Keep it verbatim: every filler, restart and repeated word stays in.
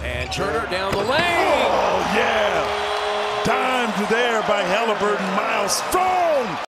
And Turner down the lane. Oh, yeah. Dimed there by Halliburton. Myles strong.